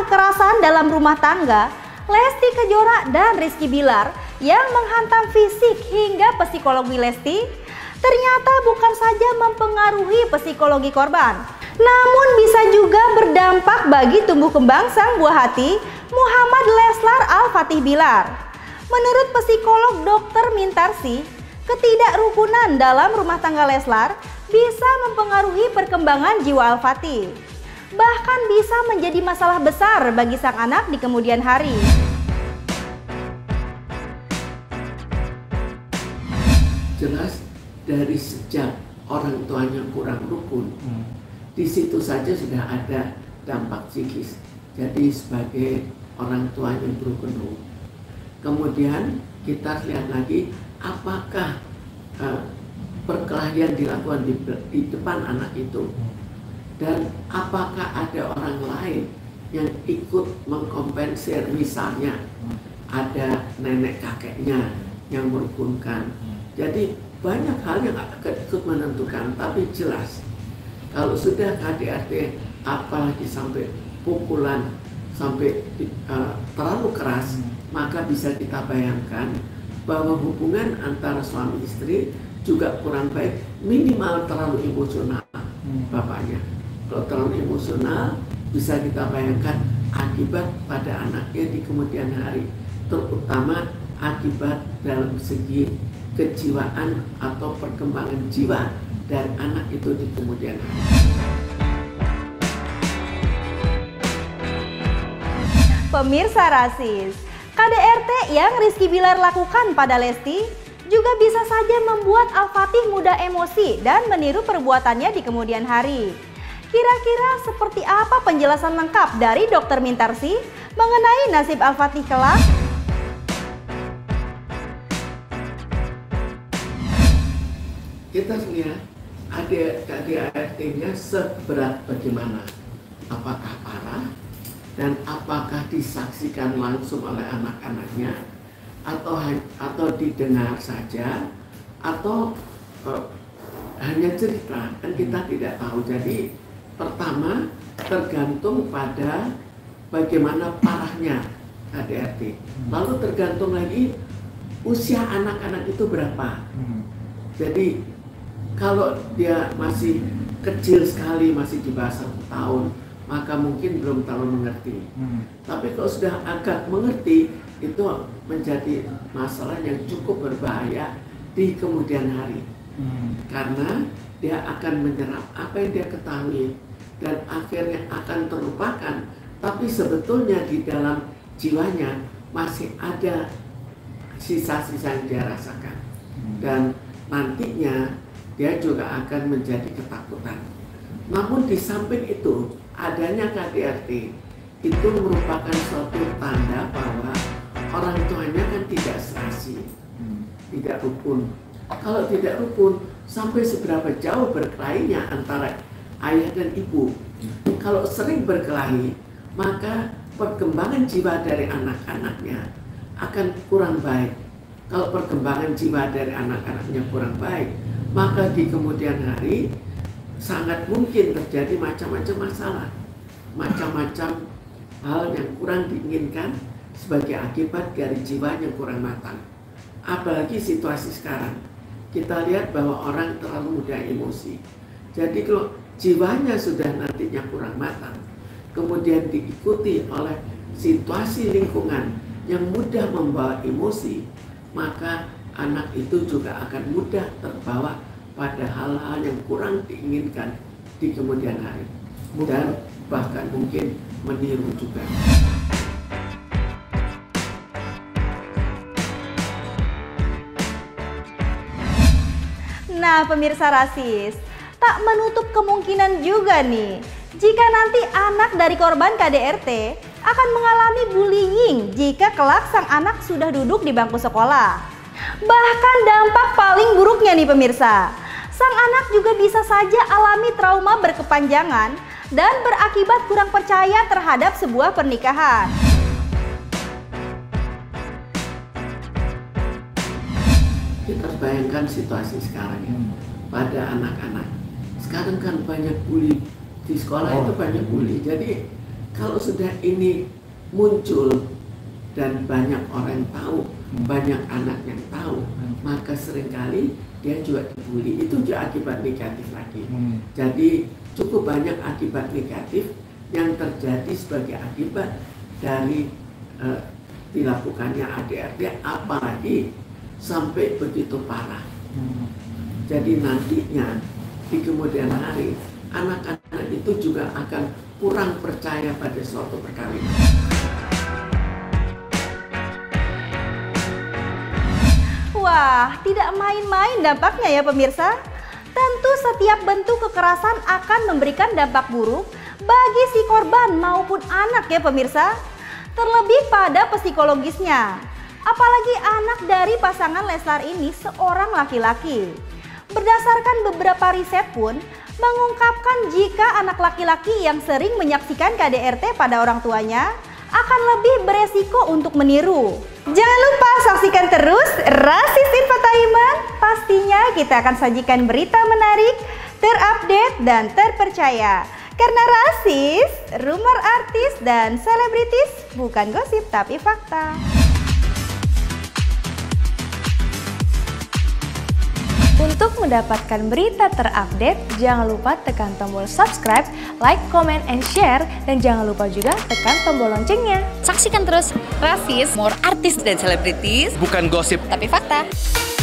kekerasan dalam rumah tangga, Lesti Kejora dan Rizky Bilar yang menghantam fisik hingga psikologi Lesti ternyata bukan saja mempengaruhi psikologi korban, namun bisa juga berdampak bagi tumbuh kembang sang buah hati Muhammad Leslar Al-Fatih Bilar. Menurut psikolog Dr. Mintarsi, ketidakrukunan dalam rumah tangga Leslar bisa mempengaruhi perkembangan jiwa Al-Fatih. Bahkan bisa menjadi masalah besar bagi sang anak di kemudian hari. Jelas dari sejak orang tuanya kurang rukun, di situ saja sudah ada dampak psikis. Jadi sebagai orang tua yang berukun. Kemudian kita lihat lagi apakah perkelahian dilakukan di depan anak itu, dan apakah ada orang lain yang ikut mengkompensir, misalnya ada nenek kakeknya yang merukunkan. Jadi banyak hal yang akan ikut menentukan, tapi jelas kalau sudah KDRT apalagi sampai pukulan, sampai terlalu keras, maka bisa kita bayangkan bahwa hubungan antara suami istri juga kurang baik, minimal terlalu emosional bapaknya. Kalau terlalu emosional, bisa kita bayangkan akibat pada anaknya di kemudian hari, terutama akibat dalam segi kejiwaan atau perkembangan jiwa dari anak itu di kemudian hari. Pemirsa rasis, KDRT yang Rizky Bilar lakukan pada Lesti juga bisa saja membuat Al-Fatih mudah emosi dan meniru perbuatannya di kemudian hari. Kira-kira seperti apa penjelasan lengkap dari Dr. Mintarsi mengenai nasib Al-Fatih kelak? Kita lihat KDRT-nya seberat bagaimana, apakah parah, dan apakah disaksikan langsung oleh anak-anaknya, atau didengar saja, atau hanya cerita, kan kita tidak tahu. Jadi pertama tergantung pada bagaimana parahnya KDRT, lalu tergantung lagi usia anak-anak itu berapa. Jadi kalau dia masih kecil sekali, masih di bawah 1 tahun, maka mungkin belum terlalu mengerti. Tapi kalau sudah agak mengerti, itu menjadi masalah yang cukup berbahaya di kemudian hari. Karena dia akan menyerap apa yang dia ketahui dan akhirnya akan terlupakan. Tapi sebetulnya di dalam jiwanya masih ada sisa-sisa yang dia rasakan. Dan nantinya dia juga akan menjadi ketakutan. Namun di samping itu, adanya KDRT itu merupakan suatu tanda bahwa orang tuanya kan tidak serasi, tidak rukun. Kalau tidak rukun, sampai seberapa jauh berkelahinya antara ayah dan ibu. Kalau sering berkelahi, maka perkembangan jiwa dari anak-anaknya akan kurang baik. Kalau perkembangan jiwa dari anak-anaknya kurang baik, maka di kemudian hari sangat mungkin terjadi macam-macam masalah, macam-macam hal yang kurang diinginkan sebagai akibat dari jiwa yang kurang matang. Apalagi situasi sekarang, kita lihat bahwa orang terlalu mudah emosi. Jadi kalau jiwanya sudah nantinya kurang matang, kemudian diikuti oleh situasi lingkungan yang mudah membawa emosi, maka anak itu juga akan mudah terbawa pada hal-hal yang kurang diinginkan di kemudian hari, dan bahkan mungkin meniru juga. Nah, pemirsa rasis, tak menutup kemungkinan juga nih jika nanti anak dari korban KDRT akan mengalami bullying jika kelak sang anak sudah duduk di bangku sekolah. Bahkan dampak paling buruknya nih pemirsa, sang anak juga bisa saja alami trauma berkepanjangan dan berakibat kurang percaya terhadap sebuah pernikahan. Kita bayangkan situasi sekarang ya, pada anak-anak. Sekarang kan banyak bully, di sekolah itu banyak bully. Jadi Kalau sudah ini muncul dan banyak orang tahu, banyak anak yang tahu, maka seringkali dia juga dibully. Itu juga akibat negatif lagi. Jadi cukup banyak akibat negatif yang terjadi sebagai akibat dari dilakukannya ADRT, apalagi sampai begitu parah. Jadi nantinya di kemudian hari anak-anak itu juga akan kurang percaya pada suatu perkawinan. Wah, tidak main-main dampaknya ya pemirsa. Tentu setiap bentuk kekerasan akan memberikan dampak buruk bagi si korban maupun anak ya pemirsa. Terlebih pada psikologisnya. Apalagi anak dari pasangan Leslar ini seorang laki-laki. Berdasarkan beberapa riset pun mengungkapkan jika anak laki-laki yang sering menyaksikan KDRT pada orang tuanya akan lebih beresiko untuk meniru. Jangan lupa saksikan terus Rasis Infotainment. Pastinya kita akan sajikan berita menarik, terupdate dan terpercaya. Karena rasis, rumor artis dan selebritis bukan gosip tapi fakta. Untuk mendapatkan berita terupdate, jangan lupa tekan tombol subscribe, like, comment, and share. Dan jangan lupa juga tekan tombol loncengnya. Saksikan terus Rasis, more artis dan selebritis. Bukan gosip tapi fakta.